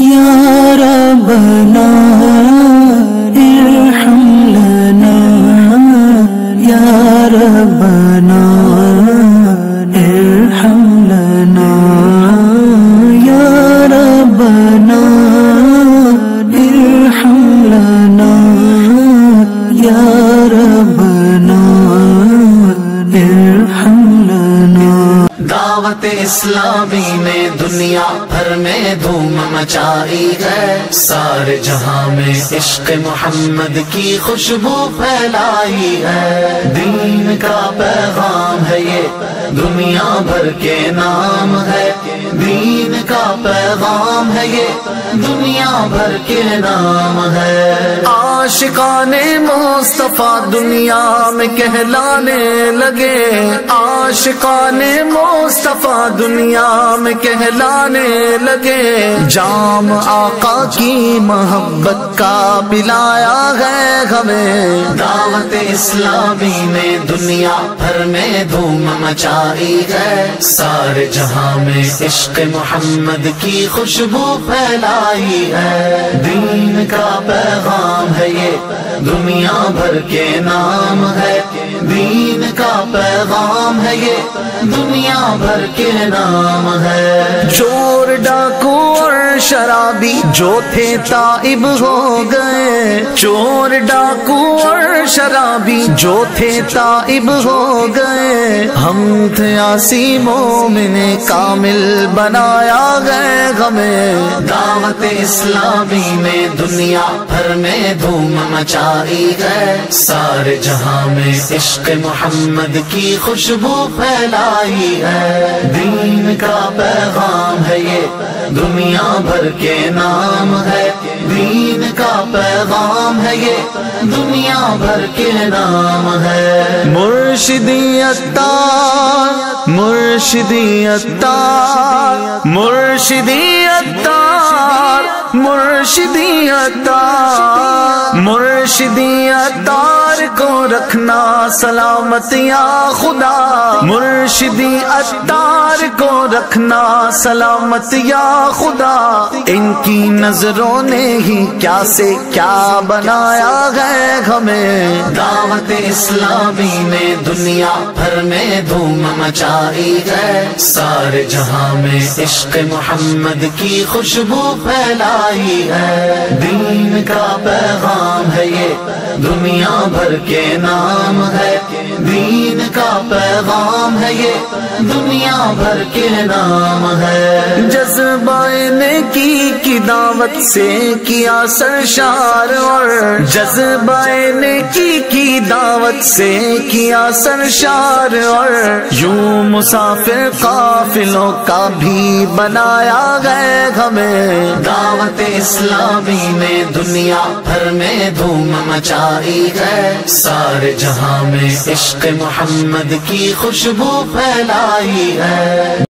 یا ربنا ارحم لنا یا ربنا ارحم لنا یا ربنا ارحم لنا یا ربنا ارحم لنا۔ دعوت اسلامی نے دنیا بھر میں دھوم مچائی ہے، سارے جہاں میں عشق محمد کی خوشبو پھیلائی ہے۔ دین کا پیغام ہے یہ دنیا بھر کے نام ہے، دین کا پیغام ہے یہ دنیا بھر کے نام ہے۔ عاشقان مصطفیٰ دنیا میں کہلانے لگے، عاشقان مصطفیٰ دنیا میں کہلانے لگے، جام آقا کی محبت کا پلایا ہے ہمیں۔ دعوت اسلامی نے دنیا بھر میں دھوم مچائی ہے، سارے جہاں میں عشق محمد کی خوشبو پھیلائی ہے۔ دین کا پیغام ہے یہ دنیا بھر کے نام ہے، دین کا پیغام ہے یہ دنیا بھر کے نام ہے۔ چور ڈاکو اور شرابی جو تھے تائب ہو گئے، چور ڈاکو اور شرابی جو تھے تائب ہو گئے، ہم تھے عاصی مومن کامل بنایا گئے ہمیں۔ دعوت اسلامی نے دنیا بھر میں دھوم مچائی ہے، سارے جہاں میں عشق محمد کی خوشبو پھیلائی ہے۔ دین کا پیغام ہے یہ دنیا بھر کے نام ہے، دین کا پیغام ہے یہ دنیا بھر کے نام ہے۔ مرشدی عطار مرشدی عطار مرشدی عطار مرشدی عطار مرشدی عطار کو رکھنا سلامت یا خدا، مرشدی عطار کو رکھنا سلامت یا خدا۔ ان کی نظروں نے ہی کیا سے کیا بنایا ہے ہمیں۔ دعوت اسلامی نے دنیا بھر میں دھوم مچائی ہے، سارے جہاں میں عشق محمد کی خوشبو پھیلائی ہے۔ دین کا پیغام ہے یہ دنیا بھر کے نام ہے، دین کا پیغام ہے یہ دنیا بھر کے نام ہے۔ جذبہ نیکی کی دعوت سے کیا سرشار، اور جذبہ نیکی کی دعوت سے کیا سرشار، اور یوں مسافر قافلوں کا بھی بنایا گئے ہمیں۔ دعوت اسلامی نے دنیا بھر میں دھوم مچائی ہے، سارے جہاں میں عشق محمد کی خوشبو پھیلائی ہے۔